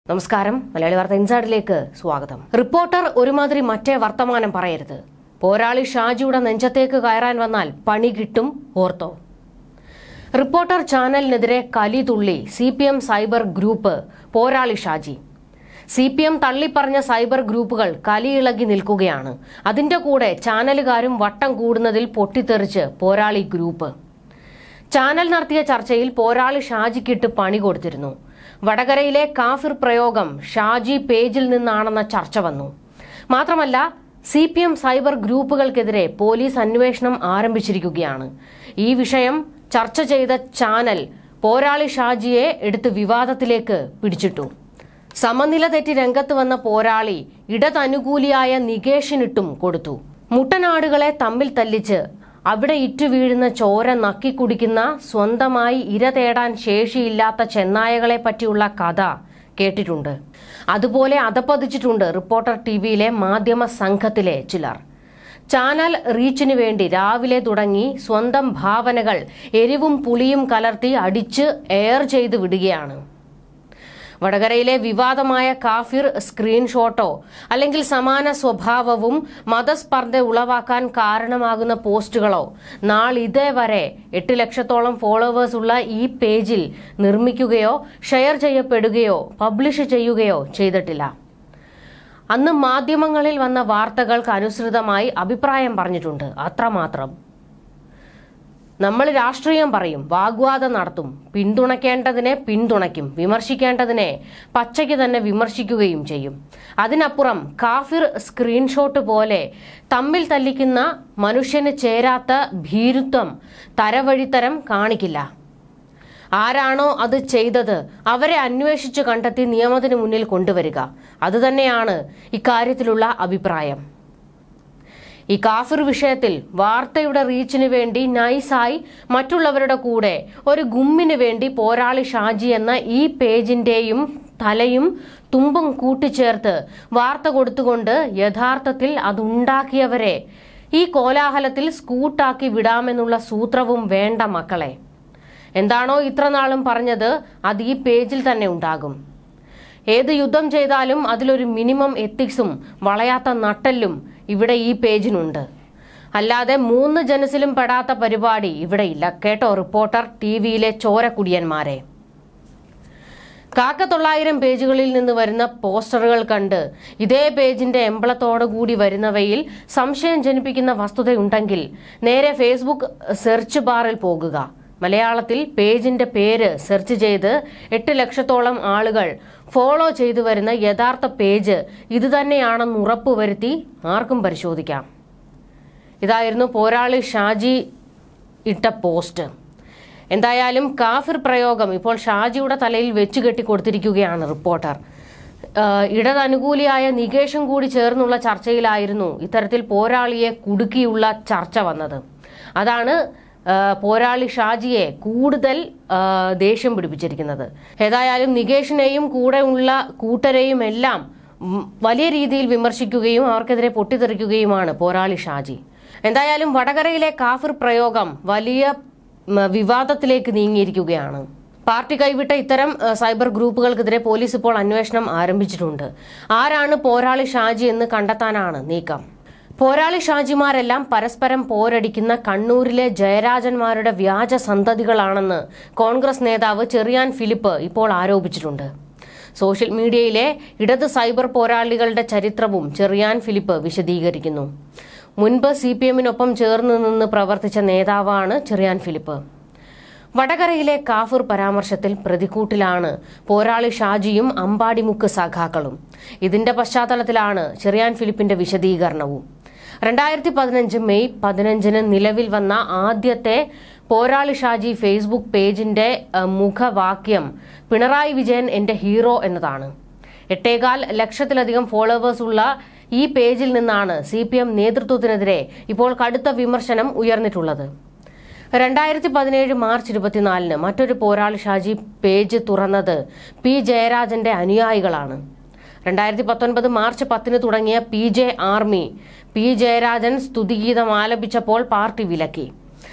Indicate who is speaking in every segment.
Speaker 1: നമസ്കാരം. മലയാളി വാർത്ത ഇൻസൈഡിലേക്ക് സ്വാഗതം. റിപ്പോർട്ടർ ഒരുമാതിരി മറ്റേ വർത്തമാനം പറയരുത്. പോരാളി ഷാജിയുടെ നെഞ്ചത്തേക്ക് കയറാൻ വന്നാൽ പണി കിട്ടും, ഓർത്തോ. റിപ്പോർട്ടർ ചാനലിനെതിരെ കലിതുള്ളി CPM സൈബർ ഗ്രൂപ്പ് പോരാളി ഷാജി. CPM തള്ളിപ്പറഞ്ഞ സൈബർ ഗ്രൂപ്പുകൾ കലിയിളകി നിൽക്കുകയാണ്. അതിന്റെ കൂടെ ചാനലുകാരും വട്ടം കൂടുന്നതിൽ പൊട്ടിത്തെറിച്ച് പോരാളി ഗ്രൂപ്പ്. ചാനൽ നടത്തിയ ചർച്ചയിൽ പോരാളി ഷാജിക്കിട്ട് പണി കൊടുത്തിരുന്നു. വടകരയിലെ കാഫിർ പ്രയോഗം ഷാജി പേജിൽ നിന്നാണെന്ന ചർച്ച വന്നു. മാത്രമല്ല, CPM സൈബർ ഗ്രൂപ്പുകൾക്കെതിരെ പോലീസ് അന്വേഷണം ആരംഭിച്ചിരിക്കുകയാണ്. ഈ വിഷയം ചർച്ച ചെയ്ത ചാനൽ പോരാളി ഷാജിയെ എടുത്ത് വിവാദത്തിലേക്ക് പിടിച്ചിട്ടു. സമനില തെറ്റി രംഗത്ത് വന്ന പോരാളി ഇടതനുകൂലിയായ നികേഷിനിട്ടും കൊടുത്തു. മുട്ടനാടുകളെ തമ്മിൽ തല്ലിച്ച് അവിടെ ഇറ്റുവീഴുന്ന ചോര നക്കിക്കുടിക്കുന്ന സ്വന്തമായി ഇര തേടാൻ ശേഷിയില്ലാത്ത ചെന്നായകളെ പറ്റിയുള്ള കഥ കേട്ടിട്ടുണ്ട്. അതുപോലെ അധപ്പതിച്ചിട്ടുണ്ട് റിപ്പോർട്ടർ TVയിലെ മാധ്യമ സംഘത്തിലെ ചിലർ. ചാനൽ റീച്ചിനു വേണ്ടി രാവിലെ തുടങ്ങി സ്വന്തം ഭാവനകൾ എരിവും പുളിയും കലർത്തി അടിച്ച് എയർ ചെയ്ത് വിടുകയാണ്. വടകരയിലെ വിവാദമായ കാഫിർ സ്ക്രീൻഷോട്ടോ അല്ലെങ്കിൽ സമാന സ്വഭാവവും മതസ്പർദ്ധ ഉളവാക്കാൻ കാരണമാകുന്ന പോസ്റ്റുകളോ നാളിതേവരെ 8 ലക്ഷത്തോളം ഫോളോവേഴ്സ് ഉള്ള ഈ പേജിൽ നിർമ്മിക്കുകയോ ഷെയർ ചെയ്യപ്പെടുകയോ പബ്ലിഷ് ചെയ്യുകയോ ചെയ്തിട്ടില്ല. അന്ന് മാധ്യമങ്ങളിൽ വന്ന വാർത്തകൾക്ക് അനുസൃതമായി അഭിപ്രായം പറഞ്ഞിട്ടുണ്ട്, അത്രമാത്രം. നമ്മൾ രാഷ്ട്രീയം പറയും, വാഗ്വാദം നടത്തും, പിന്തുണയ്ക്കേണ്ടതിനെ പിന്തുണയ്ക്കും, വിമർശിക്കേണ്ടതിനെ പച്ചയ്ക്ക് തന്നെ വിമർശിക്കുകയും ചെയ്യും. അതിനപ്പുറം കാഫിർ സ്ക്രീൻഷോട്ട് പോലെ തമ്മിൽ തല്ലിക്കുന്ന മനുഷ്യന് ചേരാത്ത ഭീരുത്വം, തരവഴിത്തരം കാണിക്കില്ല. ആരാണോ അത് ചെയ്തത് അവരെ അന്വേഷിച്ചു കണ്ടെത്തി നിയമത്തിന് മുന്നിൽ കൊണ്ടുവരിക. അതുതന്നെയാണ് ഇക്കാര്യത്തിലുള്ള അഭിപ്രായം. ഈ കാഫിർ വിഷയത്തിൽ വാർത്തയുടെ റീച്ചിന് വേണ്ടി നൈസായി മറ്റുള്ളവരുടെ കൂടെ ഒരു ഗുമ്മിന് വേണ്ടി പോരാളി ഷാജി എന്ന ഈ പേജിന്റെയും തലയും തുമ്പും കൂട്ടിച്ചേർത്ത് വാർത്ത കൊടുത്തുകൊണ്ട് യഥാർത്ഥത്തിൽ അതുണ്ടാക്കിയവരെ ഈ കോലാഹലത്തിൽ സ്കൂട്ടാക്കി വിടാമെന്നുള്ള സൂത്രവും വേണ്ട മക്കളെ. എന്താണോ ഇത്രനാളും പറഞ്ഞത് അത് ഈ പേജിൽ തന്നെ ഉണ്ടാകും. ഏത് യുദ്ധം ചെയ്താലും അതിലൊരു മിനിമം എത്തിക്സും വളയാത്ത നട്ടെല്ലും ഇവിടെ ഈ പേജിനുണ്ട്. അല്ലാതെ 3 ജനസിലും പെടാത്ത പരിപാടി ഇവിടെ ഇല്ല, കേട്ടോ റിപ്പോർട്ടർ TVയിലെ ചോരക്കുടിയന്മാരെ. 900 പേജുകളിൽ നിന്ന് വരുന്ന പോസ്റ്ററുകൾ കണ്ട് ഇതേ പേജിന്റെ എംബ്ലത്തോടു കൂടി വരുന്നവയിൽ സംശയം ജനിപ്പിക്കുന്ന വസ്തുതയുണ്ടെങ്കിൽ നേരെ ഫേസ്ബുക്ക് സെർച്ച് ബാറിൽ പോകുക. മലയാളത്തിൽ പേജിന്റെ പേര് സെർച്ച് ചെയ്ത് 8 ലക്ഷത്തോളം ആളുകൾ ഫോളോ ചെയ്തു വരുന്ന യഥാർത്ഥ പേജ് ഇത് തന്നെയാണെന്ന് ഉറപ്പുവരുത്തി ആർക്കും പരിശോധിക്കാം. ഇതായിരുന്നു പോരാളി ഷാജി ഇട്ട പോസ്റ്റ്. എന്തായാലും കാഫിർ പ്രയോഗം ഇപ്പോൾ ഷാജിയുടെ തലയിൽ വെച്ച് കെട്ടിക്കൊടുത്തിരിക്കുകയാണ് റിപ്പോർട്ടർ. ഇടതനുകൂലിയായ നികേഷും കൂടി ചേർന്നുള്ള ചർച്ചയിലായിരുന്നു ഇത്തരത്തിൽ പോരാളിയെ കുടുക്കിയുള്ള ചർച്ച വന്നത്. അതാണ് പോരാളി ഷാജിയെ കൂടുതൽ ദേഷ്യം പിടിപ്പിച്ചിരിക്കുന്നത്. ഏതായാലും നികേഷിനെയും കൂടെ ഉള്ള കൂട്ടരെയും എല്ലാം വലിയ രീതിയിൽ വിമർശിക്കുകയും അവർക്കെതിരെ പൊട്ടിത്തെറിക്കുകയുമാണ് പോരാളി ഷാജി. എന്തായാലും വടകരയിലെ കാഫിർ പ്രയോഗം വലിയ വിവാദത്തിലേക്ക് നീങ്ങിയിരിക്കുകയാണ്. പാർട്ടി കൈവിട്ട ഇത്തരം സൈബർ ഗ്രൂപ്പുകൾക്കെതിരെ പോലീസ് ഇപ്പോൾ അന്വേഷണം ആരംഭിച്ചിട്ടുണ്ട്. ആരാണ് പോരാളി ഷാജി എന്ന് കണ്ടെത്താനാണ് നീക്കം. പോരാളി ഷാജിമാരെല്ലാം പരസ്പരം പോരടിക്കുന്ന കണ്ണൂരിലെ ജയരാജന്മാരുടെ വ്യാജ സന്തതികളാണെന്ന് കോൺഗ്രസ് നേതാവ് ചെറിയാൻ ഫിലിപ്പ് ഇപ്പോൾ ആരോപിച്ചിട്ടുണ്ട്. സോഷ്യൽ മീഡിയയിലെ ഇടത് സൈബർ പോരാളികളുടെ ചരിത്രവും ചെറിയാൻ ഫിലിപ്പ് വിശദീകരിക്കുന്നു. മുൻപ് CPMനൊപ്പം ചേർന്ന് നിന്ന് പ്രവർത്തിച്ച നേതാവാണ് ചെറിയാൻ ഫിലിപ്പ്. വടകരയിലെ കാഫിർ പരാമർശത്തിൽ പ്രതിക്കൂട്ടിലാണ് പോരാളി ഷാജിയും അമ്പാടിമുക്ക് സഖാക്കളും. ഇതിന്റെ പശ്ചാത്തലത്തിലാണ് ചെറിയാൻ ഫിലിപ്പിന്റെ വിശദീകരണവും. 2015 മെയ് 15 നിലവിൽ വന്ന ആദ്യത്തെ പോരാളി ഷാജി ഫേസ്ബുക്ക് പേജിന്റെ മുഖവാക്യം പിണറായി വിജയൻ എന്റെ ഹീറോ എന്നതാണ്. 8.25 ലക്ഷത്തിലധികം ഫോളോവേഴ്സ് ഉള്ള ഈ പേജിൽ നിന്നാണ് CPM നേതൃത്വത്തിനെതിരെ ഇപ്പോൾ കടുത്ത വിമർശനം ഉയർന്നിട്ടുള്ളത്. 2017 മാർച്ച് 24 മറ്റൊരു പോരാളി ഷാജി പേജ് തുറന്നത് P ജയരാജന്റെ അനുയായികളാണ്. 2019 മാർച്ച് 10 തുടങ്ങിയ PJ ആർമി P ജയരാജൻ സ്തുതിഗീതം ആലപിച്ചപ്പോൾ പാർട്ടി വിലക്കി.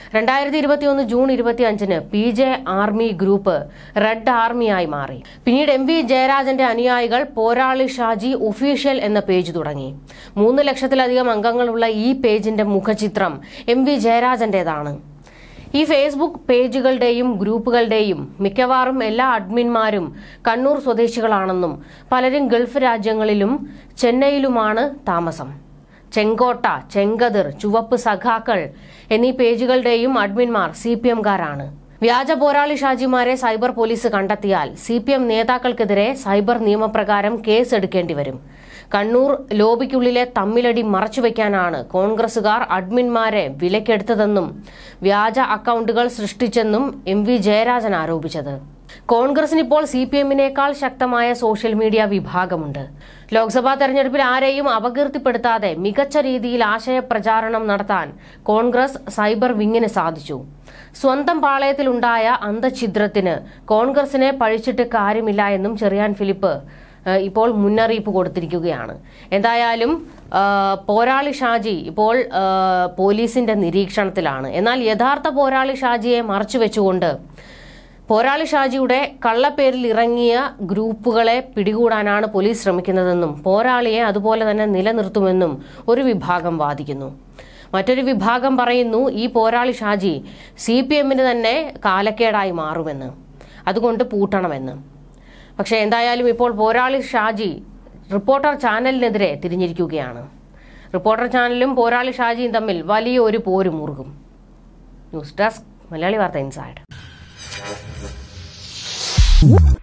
Speaker 1: 2021 June 25 PJ army group red ആർമിയായി മാറി. പിന്നീട് MV ജയരാജന്റെ അനുയായികൾ പോരാളി ഷാജി ഒഫീഷ്യൽ എന്ന പേജ് തുടങ്ങി. 3 ലക്ഷത്തിലധികം അംഗങ്ങളുള്ള ഈ പേജിന്റെ മുഖചിത്രം MV ജയരാജന്റേതാണ്. ഈ ഫേസ്ബുക്ക് പേജുകളുടെയും ഗ്രൂപ്പുകളുടെയും മിക്കവാറും എല്ലാ അഡ്മിന്മാരും കണ്ണൂർ സ്വദേശികളാണെന്നും പലരും ഗൾഫ് രാജ്യങ്ങളിലും ചെന്നൈയിലുമാണ് താമസം. ചെങ്കോട്ട, ചെങ്കതിർ, ചുവപ്പ് സഖാക്കൾ എന്നീ പേജുകളുടെയും അഡ്മിന്മാർ CPM-കാരാണ്. വ്യാജ പോരാളി ഷാജിമാരെ സൈബർ പോലീസ് കണ്ടെത്തിയാൽ CPM നേതാക്കൾക്കെതിരെ സൈബർ നിയമപ്രകാരം കേസ് എടുക്കേണ്ടി വരും. കണ്ണൂർ ലോബിക്കുള്ളിലെ തമ്മിലടി മറച്ചുവെക്കാനാണ് കോൺഗ്രസുകാർ അഡ്മിന്മാരെ വിലക്കെടുത്തതെന്നും വ്യാജ അക്കൗണ്ടുകൾ സൃഷ്ടിച്ചെന്നും MV ജയരാജൻ ആരോപിച്ചത്. കോൺഗ്രസിന് ഇപ്പോൾ CPM-നേക്കാൾ ശക്തമായ സോഷ്യൽ മീഡിയ വിഭാഗമുണ്ട്. ലോക്സഭാ തെരഞ്ഞെടുപ്പിൽ ആരെയും അപകീർത്തിപ്പെടുത്താതെ മികച്ച രീതിയിൽ ആശയപ്രചാരണം നടത്താൻ കോൺഗ്രസ് സൈബർ വിങ്ങിന് സാധിച്ചു. സ്വന്തം പാളയത്തിലുണ്ടായ അന്തഛിദ്രത്തിന് കോൺഗ്രസിനെ പഴിച്ചിട്ട് കാര്യമില്ല എന്നും ചെറിയാൻ ഫിലിപ്പ് ഇപ്പോൾ മുന്നറിയിപ്പ് കൊടുത്തിരിക്കുകയാണ്. എന്തായാലും പോരാളി ഷാജി ഇപ്പോൾ പോലീസിന്റെ നിരീക്ഷണത്തിലാണ്. എന്നാൽ യഥാർത്ഥ പോരാളി ഷാജിയെ മറച്ചുവെച്ചുകൊണ്ട് പോരാളി ഷാജിയുടെ കള്ളപ്പേരിൽ ഇറങ്ങിയ ഗ്രൂപ്പുകളെ പിടികൂടാനാണ് പോലീസ് ശ്രമിക്കുന്നതെന്നും പോരാളിയെ അതുപോലെ തന്നെ നിലനിർത്തുമെന്നും ഒരു വിഭാഗം വാദിക്കുന്നു. മറ്റൊരു വിഭാഗം പറയുന്നു ഈ പോരാളി ഷാജി CPM-ന് തന്നെ കാലക്കേടായി മാറുമെന്ന്, അതുകൊണ്ട് പൂട്ടണമെന്ന്. പക്ഷേ എന്തായാലും ഇപ്പോൾ പോരാളി ഷാജി റിപ്പോർട്ടർ ചാനലിനെതിരെ തിരിഞ്ഞിരിക്കുകയാണ്. റിപ്പോർട്ടർ ചാനലും പോരാളി ഷാജിയും തമ്മിൽ വലിയൊരു പോര് മുറുകും. ന്യൂസ് ഡെസ്ക് മലയാളി വാർത്ത ഇൻസൈഡ്.